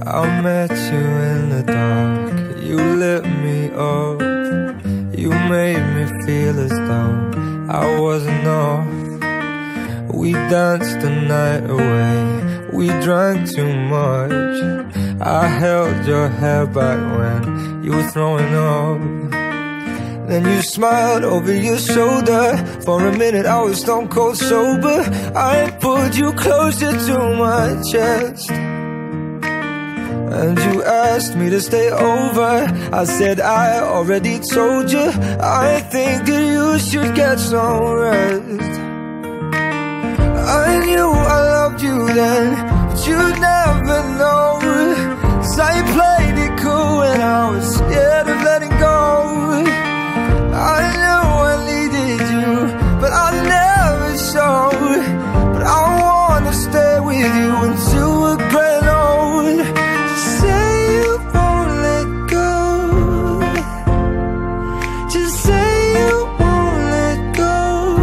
I met you in the dark, you lit me up. You made me feel as though I wasn't off. We danced the night away, we drank too much. I held your hair back when you were throwing up. Then you smiled over your shoulder. For a minute I was stone cold sober. I pulled you closer to my chest, and you asked me to stay over. I said I already told you, I think that you should get some rest. I knew I loved you then, but you'd never know. 'Cause I played it cool and I was scared of letting go. I knew I needed you, but I never showed. But I wanna stay with you until we're grown old. Just say you won't let go. Just say you won't let go.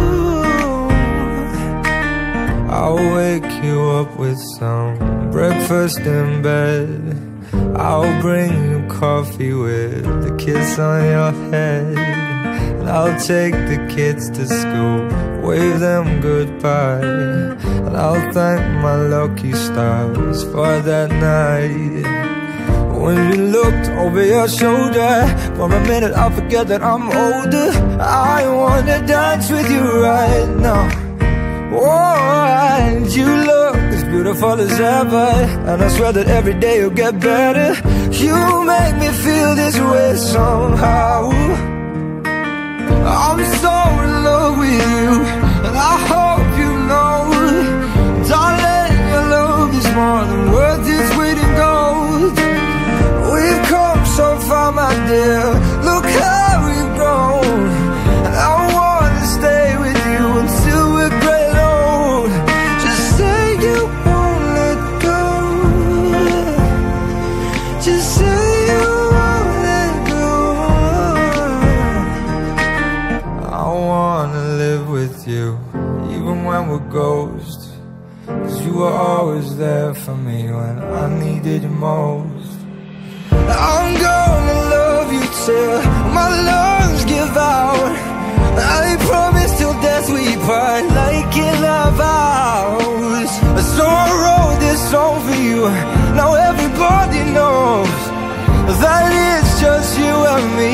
I'll wake you up with some breakfast in bed. I'll bring you coffee with a kiss on your head. And I'll take the kids to school, wave them goodbye. And I'll thank my lucky stars for that night. When you looked over your shoulder, for a minute I forget that I'm older. I wanna dance with you right now. Oh, and you look as beautiful as ever, and I swear that every day you'll get better. You make me feel this way somehow. I'm so in love with you, and I hope you know, darling, your love is more than worth its weight in gold. We've come so far, my dear, look how we've grown. And I wanna stay with you until we're great old. Just say you won't let go. Just say you won't let go. I wanna live with you, even when we're ghosts. 'Cause you were always there for me when I needed you most. I'm gonna love you till my lungs give out. I promise till death we part, like in our vows. So I wrote this song for you, now everybody knows that it's just you and me.